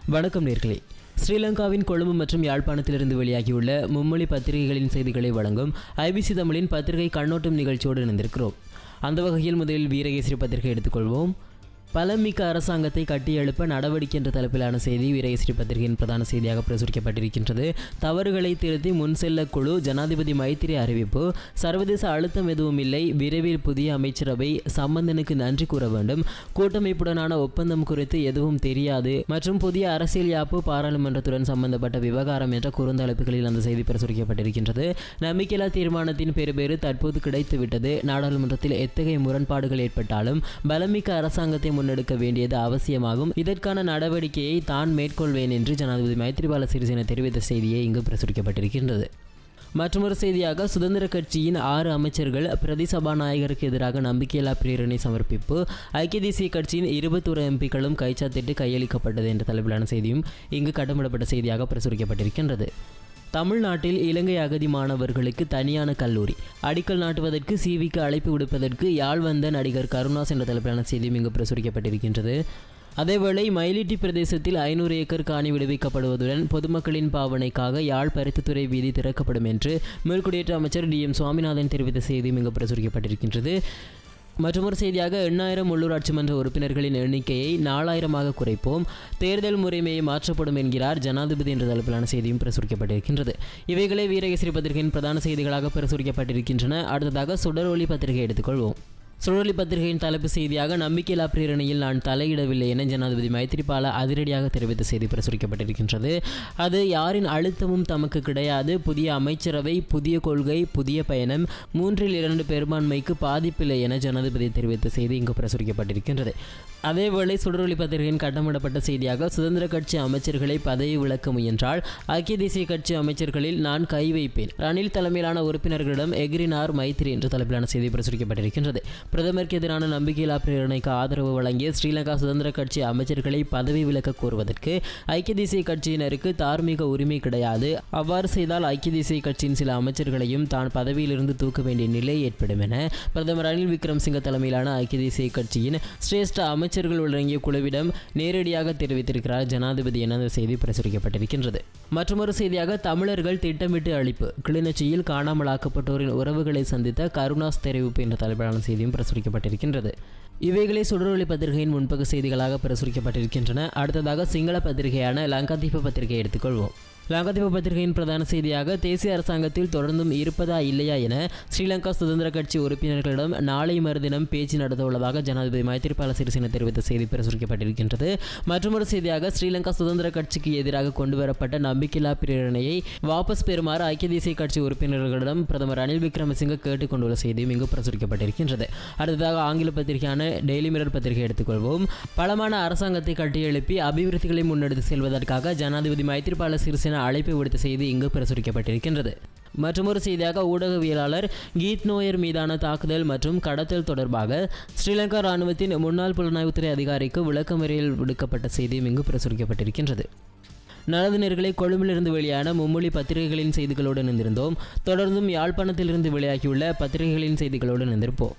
வணக்கம் நேர்களே. ஸ்ரீலங்காவின் கொழும்பு மற்றும் யாழ்ப்பாணத்திலிருந்து வெளியாகியுள்ள மும்மொழி பத்திரிகைகளின் செய்திகளை வழங்கும் ஐபிசி தமிழின் பத்திரிகை கண்ணோட்டம் நிகழ்ச்சியோடு இணைந்திருக்கிறோம். அந்த வகையில் முதலில் வீரகேசரி பத்திரிகை எடுத்துக்கொள்வோம். பலமிக்க அரசாங்கத்தை கட்டியெழுப்ப நடவடிக்கை என்ற தலைப்பிலான செய்தி வீரகேசரி பத்திரிகையின் பிரதான செய்தியாக பிரசுரிக்கப்பட்டிருக்கின்றது. தவறுகளை திருத்தி முன் செல்ல குழு, ஜனாதிபதி மைத்திரி அறிவிப்பு, சர்வதேச அழுத்தம் எதுவும் இல்லை, விரைவில் புதிய அமைச்சரவை, சம்பந்தனுக்கு நன்றி கூற வேண்டும், கூட்டமைப்புடனான ஒப்பந்தம் குறித்து எதுவும் தெரியாது மற்றும் புதிய அரசியல் யாப்பு, பாராளுமன்றத்துடன் சம்பந்தப்பட்ட விவகாரம் என்ற குறுந்தலைப்புகளில் அந்த செய்தி பிரசுரிக்கப்பட்டிருக்கின்றது. நம்பிக்கையில்லா தீர்மானத்தின் பெறுபேறு தற்போது கிடைத்துவிட்டது. நாடாளுமன்றத்தில் எத்தகைய முரண்பாடுகள் ஏற்பட்டாலும் பலமிக்க அரசாங்கத்தை முன்னெடுக்க வேண்டியது அவசியமாகும். இதற்கான நடவடிக்கையை தான் மேற்கொள்வேன் என்று ஜனாதிபதி மைத்திரிபால சிறிசேன தெரிவித்த செய்தியை இங்கு பிரசுரிக்கப்பட்டிருக்கின்றது. மற்றொரு செய்தியாக சுதந்திர கட்சியின் 6 அமைச்சர்கள் பிரதி சபாநாயகருக்கு எதிராக நம்பிக்கையில்லா பிரேரணை சமர்ப்பிப்பு, ஐக்கிய தேசிய கட்சியின் 21 எம்பிக்களும் கைச்சாத்திட்டு கையளிக்கப்பட்டது என்ற தலைப்பிலான செய்தியும் இங்கு கட்டமிடப்பட்ட செய்தியாக பிரசுரிக்கப்பட்டிருக்கின்றது. தமிழ்நாட்டில் இலங்கை அகதி மாணவர்களுக்கு தனியான கல்லூரி, அடிக்கல் நாட்டுவதற்கு சிவிக்கு அழைப்பு விடுப்பதற்கு யாழ் வந்த நடிகர் கருணாஸ் என்ற தலைப்பிலான செய்தியும் இங்கு பிரசுரிக்கப்பட்டிருக்கின்றது. அதேவேளை மயிலிட்டி பிரதேசத்தில் 500 ஏக்கர் காணி விடுவிக்கப்படுவதுடன் பொதுமக்களின் பாவனைக்காக யாழ் பருத்தித்துறை வீதி திறக்கப்படும் என்று மேல்குடியேற்ற அமைச்சர் DM சுவாமிநாதன் தெரிவித்த செய்தியும் இங்கு பிரசுரிக்கப்பட்டிருக்கின்றது. மற்றொரு செய்தியாக 8000 உள்ளூராட்சி மன்ற உறுப்பினர்களின் எண்ணிக்கையை 4000ஆக குறைப்போம், தேர்தல் முறைமையை மாற்றப்படும் என்கிறார் ஜனாதிபதி என்ற தலைப்பிலான செய்தியும் பிரசுரிக்கப்பட்டிருக்கின்றது. இவைகளே வீரகேசரி பத்திரிகையின் பிரதான செய்திகளாக பிரசுரிக்கப்பட்டிருக்கின்றன. அடுத்ததாக சுடரொளி பத்திரிகை எடுத்துக்கொள்வோம். சுடரொளி பத்திரிகையின் தலைப்பு செய்தியாக நம்பிக்கையில்லா பிரேரணையில் நான் தலையிடவில்லை என ஜனாதிபதி மைத்திரிபால அதிரடியாக தெரிவித்த செய்தி பிரசுரிக்கப்பட்டிருக்கின்றது. அது யாரின் அழுத்தமும் தமக்கு கிடையாது, புதிய அமைச்சரவை, புதிய கொள்கை, புதிய பயணம், 3/2 பெரும்பான்மைக்கு பாதிப்பில்லை என ஜனாதிபதி தெரிவித்த செய்தி இங்கு பிரசுரிக்கப்பட்டிருக்கின்றது. அதேவேளை சுடரொளி பத்திரிகையின் கட்டமிடப்பட்ட செய்தியாக சுதந்திர கட்சி அமைச்சர்களை பதவி விலக்க முயன்றால் ஐக்கிய தேசிய கட்சி அமைச்சர்களில் நான் கை வைப்பேன், ரணில் தலைமையிலான உறுப்பினர்களிடம் எகிரினார் மைத்திரி என்ற தலைப்பிலான செய்தி பிரசுரிக்கப்பட்டிருக்கின்றது. பிரதமருக்கு எதிரான நம்பிக்கையில்லா பிரேரணைக்கு ஆதரவு வழங்கிய ஸ்ரீலங்கா சுதந்திர கட்சி அமைச்சர்களை பதவி விலக்க கோருவதற்கு ஐக்கிய தேசிய கட்சியினருக்கு தார்மீக உரிமை கிடையாது. அவ்வாறு செய்தால் ஐக்கிய தேசிய கட்சியின் சில அமைச்சர்களையும் தான் பதவியிலிருந்து தூக்க வேண்டிய நிலை ஏற்படும் என பிரதமர் ரணில் விக்ரமசிங்க தலைமையிலான ஐக்கிய தேசிய கட்சியின் சிரேஷ்ட அமைச்சர்கள் உள்ளடங்கிய குழுவிடம் நேரடியாக தெரிவித்திருக்கிறார் ஜனாதிபதி என அந்த செய்தி பிரசுரிக்கப்பட்டிருக்கின்றது. மற்றொரு செய்தியாக தமிழர்கள் திட்டமிட்டு அழிப்பு, கிளிநொச்சியில் காணாமலாக்கப்பட்டோரின் உறவுகளை சந்தித்த கருணாஸ் தெரிவிப்பு என்ற தலைப்பிலான செய்தியும் பிரசுரிக்கப்பட்டிருக்கின்றது. இவைகளே சுடரொளி பத்திரிகையின் முன்பக்க செய்திகளாக பிரசுரிக்கப்பட்டிருக்கின்றன. அடுத்ததாக சிங்கள பத்திரிகையான லங்காதீப பத்திரிகை எடுத்துக்கொள்வோம். லங்காதீப பத்திரிகையின் பிரதான செய்தியாக தேசிய அரசாங்கத்தில் தொடர்ந்தும் இருப்பதா இல்லையா என ஸ்ரீலங்கா சுதந்திர கட்சி உறுப்பினர்களிடம் நாளை மறுதினம் பேச்சு நடத்த உள்ளதாக ஜனாதிபதி மைத்திரிபால சிறிசேன தெரிவித்த செய்தி பிரசுரிக்கப்பட்டிருக்கின்றது. மற்றொரு செய்தியாக ஸ்ரீலங்கா சுதந்திர கட்சிக்கு எதிராக கொண்டுவரப்பட்ட நம்பிக்கையில்லா பிரேரணையை வாபஸ் பெறுமாறு ஐக்கிய தேசிய கட்சி உறுப்பினர்களிடம் பிரதமர் ரணில் விக்ரமசிங்க கேட்டுக்கொண்டுள்ள செய்தியும் இங்கு பிரசுரிக்கப்பட்டிருக்கின்றது. அடுத்ததாக ஆங்கில பத்திரிகையான டெய்லி மிரர் பத்திரிகை எடுத்துக்கொள்வோம். பலமான அரசாங்கத்தை கட்டியெழுப்பி அபிவிருத்திகளை முன்னெடுத்து செல்வதற்காக ஜனாதிபதி மைத்திரிபால சிறிசேன அழைப்பு விடுத்த செய்தி இங்கு பிரசுரிக்கப்பட்டிருக்கின்றது. மற்றொரு செய்தியாக ஊடகவியலாளர் கீத் நோயர் மீதான தாக்குதல் மற்றும் கடத்தல் தொடர்பாக ஸ்ரீலங்கா இராணுவத்தின் முன்னாள் புலனாய்வுத்துறை அதிகாரிக்கு விளக்கமறியல் விடுக்கப்பட்ட செய்தியும் இங்கு பிரசுரிக்கப்பட்டிருக்கின்றது. நல்லது நேயர்களே, கொழும்பிலிருந்து வெளியான மும்மொழி பத்திரிகைகளின் செய்திகளோடு இணைந்திருந்தோம். தொடர்ந்தும் யாழ்ப்பாணத்திலிருந்து வெளியாகியுள்ள பத்திரிகைகளின் செய்திகளோடு இணைந்திருப்போம்.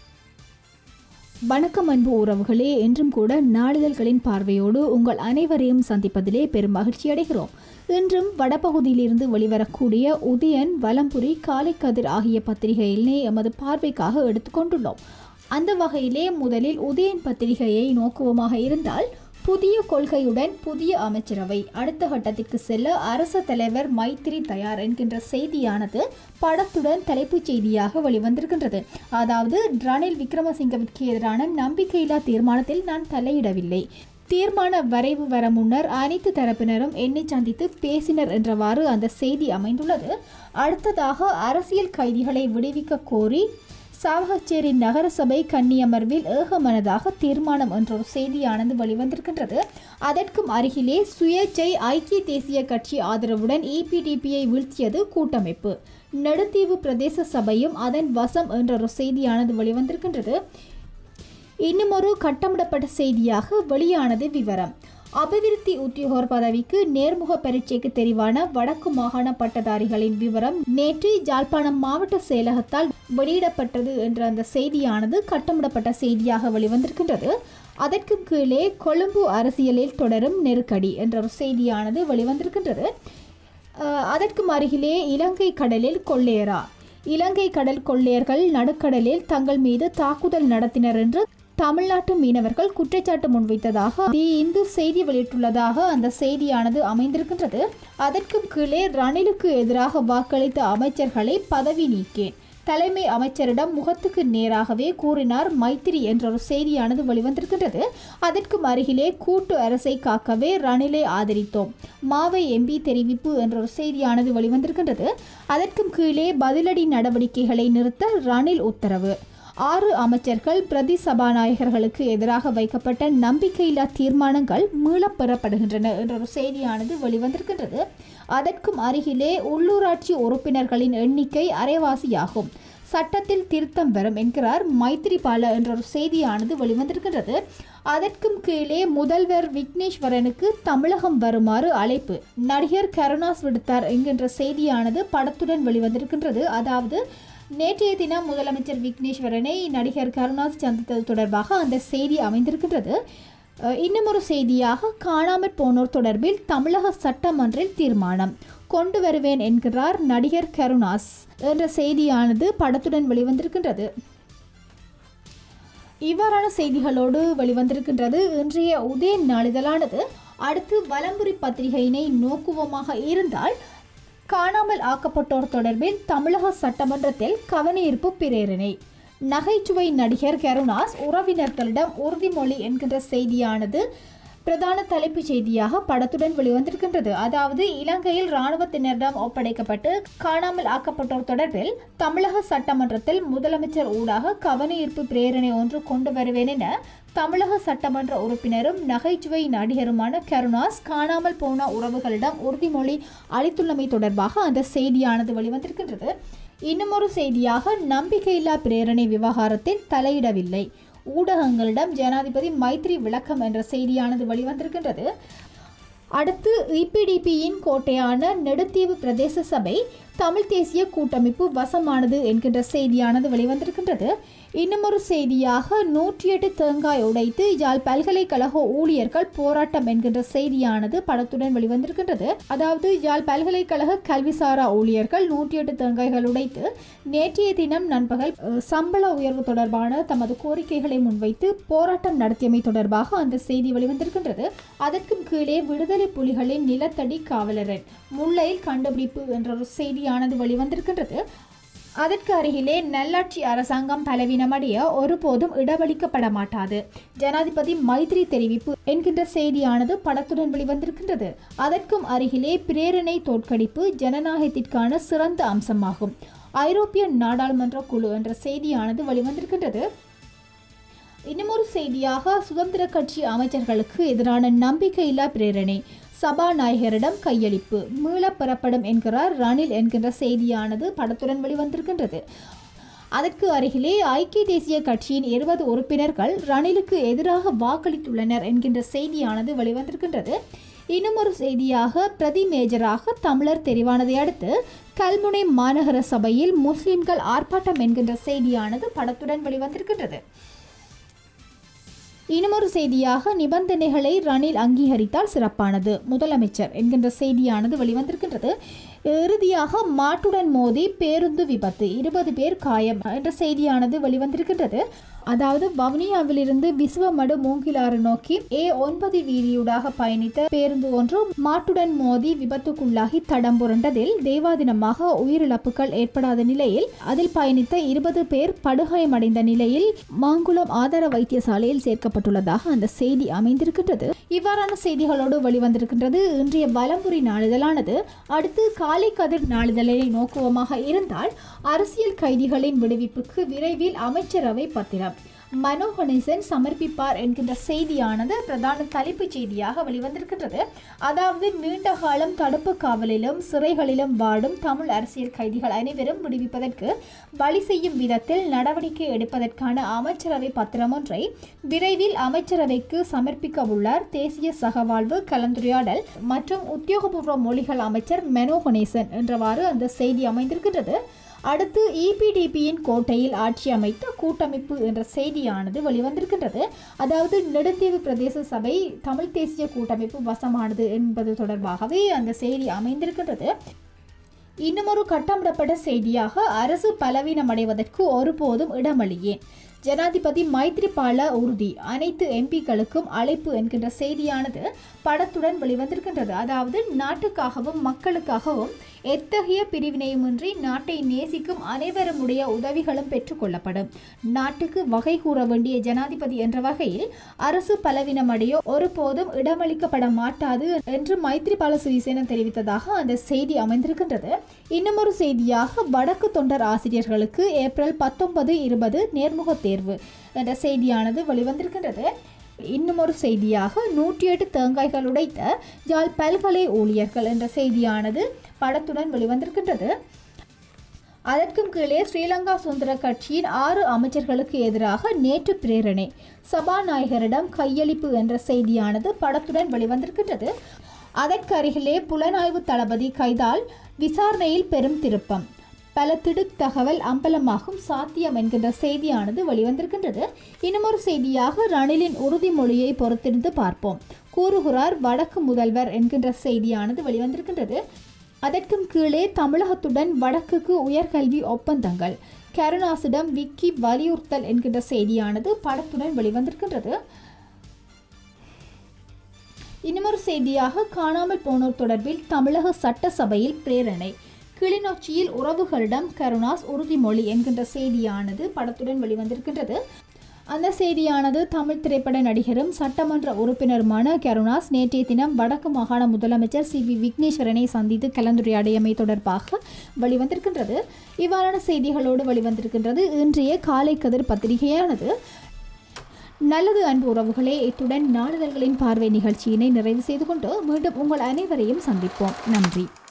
வணக்கம் அன்பு உறவுகளே, என்றும் கூட நாளிதழ்களின் பார்வையோடு உங்கள் அனைவரையும் சந்திப்பதிலே பெரும் மகிழ்ச்சி அடைகிறோம். இன்றும் வடபகுதியிலிருந்து வெளிவரக்கூடிய உதயன், வலம்புரி, காலைக்கதிர் ஆகிய பத்திரிகையினை எமது பார்வைக்காக எடுத்துக்கொண்டுள்ளோம். அந்த வகையிலே முதலில் உதயன் பத்திரிகையை நோக்குவமாக இருந்தால், புதிய கொள்கையுடன் புதிய அமைச்சரவை, அடுத்த கட்டத்திற்கு செல்ல அரசு தலைவர் மைத்திரி தயார் என்கின்ற செய்தியானது படத்துடன் தலைப்புச் செய்தியாக வெளிவந்திருக்கின்றது. அதாவது, ரணில் விக்ரமசிங்கவிற்கு எதிரான நம்பிக்கையில்லா தீர்மானத்தில் நான் தலையிடவில்லை, தீர்மான வரைவு வர முன்னர் அனைத்து தரப்பினரும் என்னை சந்தித்து பேசினர் என்றவாறு அந்த செய்தி அமைந்துள்ளது. அடுத்ததாக, அரசியல் கைதிகளை விடுவிக்க கோரி சாவகச்சேரி நகரசபை கன்னியமர்வில் ஏகமனதாக தீர்மானம் என்ற ஒரு செய்தியானது வெளிவந்திருக்கின்றது. அதற்கும் அருகிலே சுயேச்சை ஐக்கிய தேசிய கட்சி ஆதரவுடன் EPDPயை வீழ்த்தியது கூட்டமைப்பு, நெடுந்தீவு பிரதேச சபையும் அதன் வசம் என்ற ஒரு செய்தியானது வெளிவந்திருக்கின்றது. இன்னும் ஒரு கட்டமிடப்பட்ட செய்தியாக வெளியானது விவரம். அபிவிருத்தி உத்தியோகர் பதவிக்கு நேர்முக பரீட்சைக்கு தெரிவான வடக்கு மாகாண பட்டதாரிகளின் விவரம் நேற்று யாழ்ப்பாணம் மாவட்ட செயலகத்தால் வெளியிடப்பட்டது என்ற அந்த செய்தியானது கட்டமிடப்பட்ட செய்தியாக வெளிவந்திருக்கின்றது. அதற்கு கீழே கொழும்பு அரசியலில் தொடரும் நெருக்கடி என்ற ஒரு செய்தியானது வெளிவந்திருக்கின்றது. அதற்கு அருகிலே இலங்கை கடலில் கொள்ளையரா, இலங்கை கடல் கொள்ளையர்கள் நடுக்கடலில் தங்கள் மீது தாக்குதல் நடத்தினர் என்று தமிழ்நாட்டு மீனவர்கள் குற்றச்சாட்டு முன்வைத்ததாக தி இந்து செய்தி வெளியிட்டுள்ளதாக அந்த செய்தியானது அமைந்திருக்கின்றது. அதற்கும் கீழே ரணிலுக்கு எதிராக வாக்களித்த அமைச்சர்களை பதவி நீக்கேன், தலைமை அமைச்சரிடம் முகத்துக்கு நேராகவே கூறினார் மைத்திரி என்ற ஒரு செய்தியானது வெளிவந்திருக்கின்றது. அதற்கும் அருகிலே கூட்டு அரசை காக்கவே ரணிலை ஆதரித்தோம், மாவை எம்பி தெரிவிப்பு என்ற ஒரு செய்தியானது வெளிவந்திருக்கின்றது. அதற்கும் கீழே பதிலடி நடவடிக்கைகளை நிறுத்த ரணில் உத்தரவு, 6 அமைச்சர்கள் பிரதி சபாநாயகர்களுக்கு எதிராக வைக்கப்பட்ட நம்பிக்கையில்லா தீர்மானங்கள் மீளப் பெறப்படுகின்றன என்ற ஒரு செய்தியானது வெளிவந்திருக்கின்றது. அதற்கும் அருகிலே உள்ளூராட்சி உறுப்பினர்களின் எண்ணிக்கை அரைவாசியாகும், சட்டத்தில் திருத்தம் வரும் என்கிறார் மைத்திரிபால என்ற ஒரு செய்தியானது வெளிவந்திருக்கின்றது. அதற்கும் கீழே முதல்வர் விக்னேஸ்வரனுக்கு தமிழகம் வருமாறு அழைப்பு, நடிகர் கருணாஸ் விடுத்தார் என்கின்ற செய்தியானது படத்துடன் வெளிவந்திருக்கின்றது. அதாவது நேற்றைய தினம் முதலமைச்சர் விக்னேஸ்வரனை நடிகர் கருணாஸ் சந்தித்தது தொடர்பாக அந்த செய்தி அமைந்திருக்கின்றது. இன்னும் ஒரு செய்தியாக காணாமற் போனோர் தொடர்பில் தமிழக சட்டமன்றில் தீர்மானம் கொண்டு வருவேன் என்கிறார் நடிகர் கருணாஸ் என்ற செய்தியானது படத்துடன் வெளிவந்திருக்கின்றது. இவ்வாறான செய்திகளோடு வெளிவந்திருக்கின்றது இன்றைய உதயன் நாளிதழானது. அடுத்து வலம்புரி பத்திரிகையினை நோக்குவோமாக இருந்தால், காணாமல் ஆக்கப்பட்டோர் தொடர்பில் தமிழக சட்டமன்றத்தில் கவனஈர்ப்பு பிரேரணை, நகைச்சுவை நடிகர் கருணாஸ் உறவினர்களிடம் உறுதிமொழி என்கின்ற செய்தியானது பிரதான தலைப்புச் செய்தியாக படத்துடன் வெளிவந்திருக்கின்றது. அதாவது இலங்கையில் இராணுவத்தினரிடம் ஒப்படைக்கப்பட்டு காணாமல் ஆக்கப்பட்டோர் தொடர்பில் தமிழக சட்டமன்றத்தில் முதலமைச்சர் ஊடாக கவனஈர்ப்பு பிரேரணை ஒன்று கொண்டு வருவேன் என தமிழக சட்டமன்ற உறுப்பினரும் நகைச்சுவை நடிகருமான கருணாஸ் காணாமல் போன உறவுகளிடம் உறுதிமொழி அளித்துள்ளமை தொடர்பாக அந்த செய்தியானது வெளிவந்திருக்கின்றது. இன்னும் ஒரு செய்தியாக, நம்பிக்கையில்லா பிரேரணை விவகாரத்தில் தலையிடவில்லை, ஊடகங்களிடம் ஜனாதிபதி மைத்திரி விளக்கம் என்ற செய்தியானது வெளிவந்திருக்கின்றது. அடுத்து இபிடிபியின் கோட்டையான நெடுந்தீவு பிரதேச சபை தமிழ் தேசிய கூட்டமைப்பு வசமானது என்கின்ற செய்தியானது வெளிவந்திருக்கின்றது. இன்னும் ஒரு செய்தியாக, 108 தேங்காய் உடைத்து யாழ் பல்கலைக்கழக ஊழியர்கள் போராட்டம் என்கின்ற செய்தியானது படத்துடன் வெளிவந்திருக்கின்றது. அதாவது யாழ் பல்கலைக்கழக கல்விசாரா ஊழியர்கள் 108 தேங்காய்கள் உடைத்து நேற்றைய தினம் நண்பகல் சம்பள உயர்வு தொடர்பான தமது கோரிக்கைகளை முன்வைத்து போராட்டம் நடத்தியமை தொடர்பாக அந்த செய்தி வெளிவந்திருக்கின்றது. அதற்கும் கீழே விடுதலை புலிகளின் நிலத்தடி காவலரன் முல்லையில் கண்டுபிடிப்பு என்ற ஒரு செய்தியானது வெளிவந்திருக்கின்றது. அதற்கு அருகிலே, நல்லாட்சி அரசாங்கம் பலவீனமடைய ஒருபோதும் இடவளிக்கப்பட மாட்டாது, ஜனாதிபதி மைத்திரி தெரிவிப்பு என்கின்ற செய்தியானது படத்துடன் வெளிவந்திருக்கின்றது. அதற்கும் அருகிலே, பிரேரணை தோற்கடிப்பு ஜனநாயகத்திற்கான சிறந்த அம்சமாகும், ஐரோப்பிய நாடாளுமன்ற குழு என்ற செய்தியானது வெளிவந்திருக்கின்றது. இன்னும் ஒரு செய்தியாக, சுதந்திர கட்சி அமைச்சர்களுக்கு எதிரான நம்பிக்கையில்லா பிரேரணை சபாநாயகரிடம் கையளிப்பு மீளப் பெறப்படும் என்கிறார் ரணில் என்கின்ற செய்தியானது படத்துடன் வெளிவந்திருக்கின்றது. அதற்கு அருகிலே, ஐக்கிய தேசிய கட்சியின் 20 உறுப்பினர்கள் ரணிலுக்கு எதிராக வாக்களித்துள்ளனர் என்கின்ற செய்தியானது வெளிவந்திருக்கின்றது. இன்னும் ஒரு செய்தியாக, பிரதி மேஜராக தமிழர் தெரிவானதை அடுத்து கல்முனை மாநகர சபையில் முஸ்லிம்கள் ஆர்ப்பாட்டம் என்கின்ற செய்தியானது படத்துடன் வெளிவந்திருக்கின்றது. இன்னுமொரு செய்தியாக, நிபந்தனைகளை ரணில் அங்கீகரித்தால் சிறப்பானது முதலமைச்சர் என்கின்ற செய்தியானது வெளிவந்திருக்கின்றது. இறுதியாக, மாட்டுடன் மோதி பேருந்து விபத்து 20 பேர் காயம் என்ற செய்தியானது வெளிவந்திருக்கின்றது. அதாவது வவுனியாவிலிருந்து விசுவமடு மூங்கிலாறு நோக்கி A9 வீதியூடாக பயணித்த பேருந்து ஒன்று மாட்டுடன் மோதி விபத்துக்குள்ளாகி தடம் புரண்டதில் தெய்வாதீனமாக உயிரிழப்புகள் ஏற்படாத நிலையில் அதில் பயணித்த 20 பேர் படுகாயமடைந்த நிலையில் மாங்குளம் ஆதார வைத்தியசாலையில் சேர்க்கப்பட்டுள்ளதாக அந்த செய்தி அமைந்திருக்கின்றது. இவ்வாறான செய்திகளோடு வெளிவந்திருக்கின்றது இன்றைய வலம்புரி நாளிதழானது. அடுத்து காலை கதிர் நாளிதழை நோக்குவமாக இருந்தால், அரசியல் கைதிகளின் விடுவிப்புக்கு விரைவில் அமைச்சரவை பத்திரம், மனோ கணேசன் சமர்ப்பிப்பார் என்கின்ற செய்தியானது பிரதான தலைப்புச் செய்தியாக வெளிவந்திருக்கின்றது. அதாவது நீண்ட காலம் தடுப்பு காவலிலும் சிறைகளிலும் வாடும் தமிழ் அரசியல் கைதிகள் அனைவரும் விடுவிப்பதற்கு வழி செய்யும் விதத்தில் நடவடிக்கை எடுப்பதற்கான அமைச்சரவை பத்திரம் ஒன்றை விரைவில் அமைச்சரவைக்கு சமர்ப்பிக்க உள்ளார் தேசிய சகவாழ்வு கலந்துரையாடல் மற்றும் உத்தியோகபூர்வ மொழிகள் அமைச்சர் மனோ கணேசன் என்றவாறு அந்த செய்தி அமைந்திருக்கின்றது. அடுத்து இபிடிபியின் கோட்டையில் ஆட்சி அமைத்த கூட்டமைப்பு என்ற செய்தியானது வெளிவந்திருக்கின்றது. அதாவது நெடுந்தீவு பிரதேச சபை தமிழ் தேசிய கூட்டமைப்பு வசமானது என்பது தொடர்பாகவே அந்த செய்தி அமைந்திருக்கின்றது. இன்னுமொரு கட்டமிடப்பட்ட செய்தியாக அரசு பலவீனமடைவதற்கு ஒருபோதும் இடமளியேன், ஜனாதிபதி மைத்ரிபால உறுதி, அனைத்து எம்பிக்களுக்கும் அழைப்பு என்கின்ற செய்தியானது படத்துடன் வெளிவந்திருக்கின்றது. அதாவது நாட்டுக்காகவும் மக்களுக்காகவும் எத்தகைய பிரிவினையுமின்றி நாட்டை நேசிக்கும் அனைவருடைய உதவிகளும் பெற்றுக்கொள்ளப்படும், நாட்டுக்கு வகை கூற வேண்டிய ஜனாதிபதி என்ற வகையில் அரசு பலவீனமடையோ ஒருபோதும் இடமளிக்கப்பட மாட்டாது என்று மைத்ரிபால சிறிசேன தெரிவித்ததாக அந்த செய்தி அமைந்திருக்கின்றது. இன்னுமொரு செய்தியாக வடக்கு தொண்டர் ஆசிரியர்களுக்கு ஏப்ரல் 19-20 நேர்முக தேர்வு என்ற செய்தியானது வெளிவந்திருக்கின்றது. இன்னும் ஒரு செய்தியாக 108 தேங்காய்கள் உடைத்த யாழ் பல்கலை ஊழியர்கள் என்ற செய்தியானது படத்துடன் வெளிவந்திருக்கின்றது. அதற்கும் கீழே ஸ்ரீலங்கா சுதந்திர கட்சியின் 6 அமைச்சர்களுக்கு எதிராக நேற்று பிரேரணை, சபாநாயகரிடம் கையளிப்பு என்ற செய்தியானது படத்துடன் வெளிவந்திருக்கின்றது. அதற்கு அருகிலே புலனாய்வு தளபதி கைதால் விசாரணையில் பெரும் திருப்பம், பல திடுக் தகவல் அம்பலமாகும் சாத்தியம் என்கின்ற செய்தியானது வெளிவந்திருக்கின்றது. இன்னுமொரு செய்தியாக ரணிலின் உறுதிமொழியை பொறுத்திருந்து பார்ப்போம், கூறுகிறார் வடக்கு முதல்வர் என்கின்ற செய்தியானது வெளிவந்திருக்கின்றது. அதற்கும் கீழே தமிழகத்துடன் வடக்குக்கு உயர்கல்வி ஒப்பந்தங்கள், கருணாசிடம் விக்கி வலியுறுத்தல் என்கின்ற செய்தியானது படத்துடன் வெளிவந்திருக்கின்றது. இன்னுமொரு செய்தியாக காணாமல் போனோர் தொடர்பில் தமிழக சட்டசபையில் பிரேரணை, கிளிநொச்சியில் உறவுகளிடம் கருணாஸ் உறுதிமொழி என்கின்ற செய்தியானது படத்துடன் வெளிவந்திருக்கின்றது. அந்த செய்தியானது தமிழ் திரைப்பட நடிகரும் சட்டமன்ற உறுப்பினருமான கருணாஸ் நேற்றைய தினம் வடக்கு மாகாண முதலமைச்சர் சி.வி. விக்னேஸ்வரனை சந்தித்து கலந்துரையாடியமை தொடர்பாக வெளிவந்திருக்கின்றது. இவ்வாறான செய்திகளோடு வெளிவந்திருக்கின்றது இன்றைய காலை கதிர் பத்திரிகையானது. நல்லது அன்பு உறவுகளே, இத்துடன் நாளிதழ்களின் பார்வை நிகழ்ச்சியினை நிறைவு செய்து கொண்டு மீண்டும் உங்கள் அனைவரையும் சந்திப்போம். நன்றி.